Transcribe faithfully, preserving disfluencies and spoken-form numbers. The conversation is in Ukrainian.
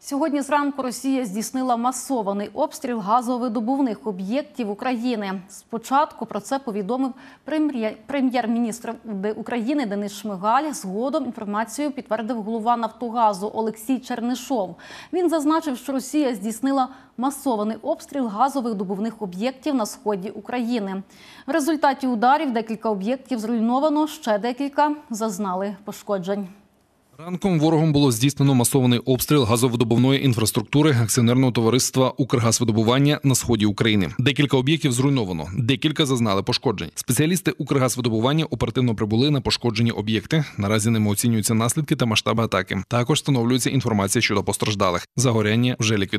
Сьогодні зранку Росія здійснила масований обстріл газовидобувних об'єктів України. Спочатку про це повідомив прем'єр-міністр України Денис Шмигаль. Згодом інформацію підтвердив голова «Нафтогазу» Олексій Чернишов. Він зазначив, що Росія здійснила масований обстріл газовидобувних об'єктів на сході України. В результаті ударів декілька об'єктів зруйновано, ще декілька зазнали пошкоджень. Ранком ворогом було здійснено масований обстріл газовидобувної інфраструктури акціонерного товариства «Укргазвидобування» на сході України. Декілька об'єктів зруйновано, декілька зазнали пошкоджень. Спеціалісти «Укргазвидобування» оперативно прибули на пошкоджені об'єкти. Наразі ними оцінюються наслідки та масштаби атаки. Також встановлюється інформація щодо постраждалих. Загоряння вже ліквідовано.